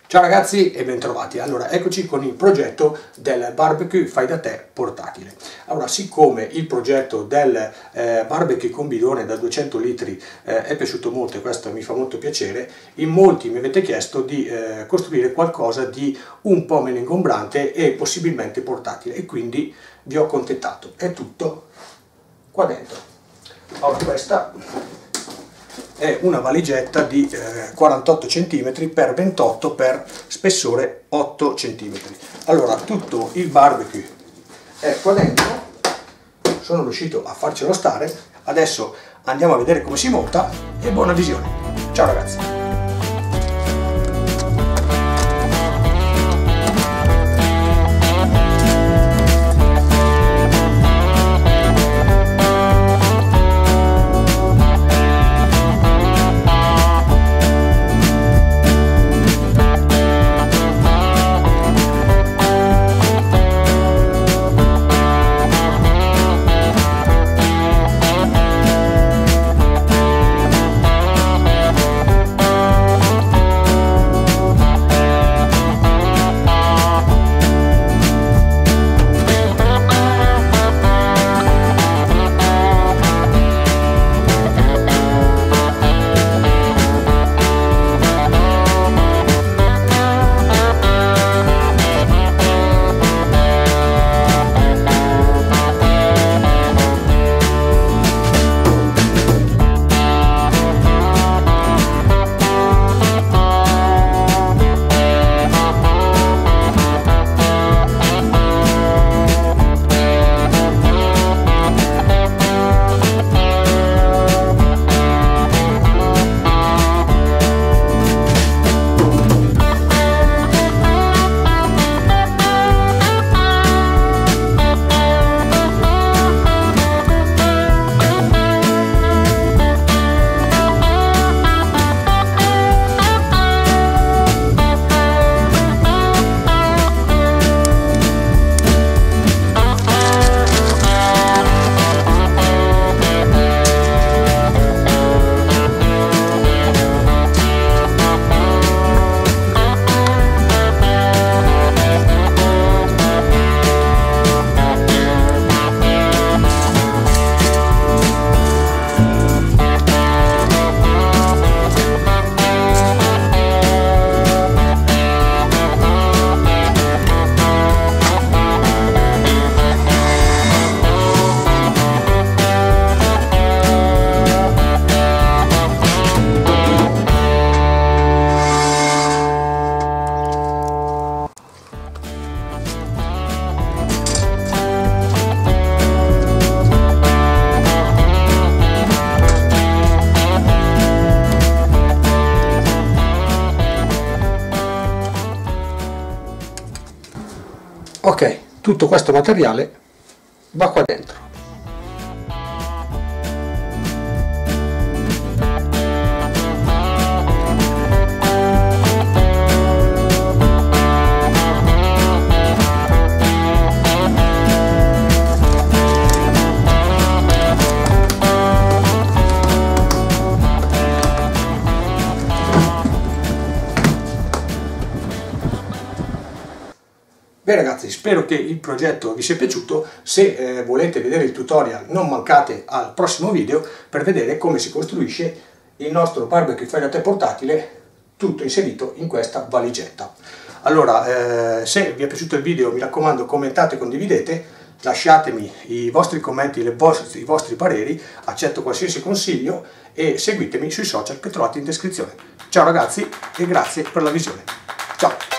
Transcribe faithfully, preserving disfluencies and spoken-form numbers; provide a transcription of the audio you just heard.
Ciao ragazzi e bentrovati. Allora, eccoci con il progetto del barbecue fai da te portatile. Allora, siccome il progetto del eh, barbecue con bidone da duecento litri eh, è piaciuto molto e questo mi fa molto piacere, in molti mi avete chiesto di eh, costruire qualcosa di un po' meno ingombrante e possibilmente portatile, e quindi vi ho accontentato. È tutto qua dentro. Allora, questa è una valigetta di eh, quarantotto centimetri per ventotto per spessore otto centimetri. Allora, tutto il barbecue è qua dentro, sono riuscito a farcelo stare. Adesso andiamo a vedere come si monta e buona visione. Ciao ragazzi! Ok, tutto questo materiale va qua dentro. Beh ragazzi, spero che il progetto vi sia piaciuto. Se eh, volete vedere il tutorial non mancate al prossimo video per vedere come si costruisce il nostro barbecue fai da te portatile, tutto inserito in questa valigetta. Allora, eh, se vi è piaciuto il video mi raccomando commentate e condividete, lasciatemi i vostri commenti, le vostri, i vostri pareri, accetto qualsiasi consiglio e seguitemi sui social che trovate in descrizione. Ciao ragazzi e grazie per la visione. Ciao!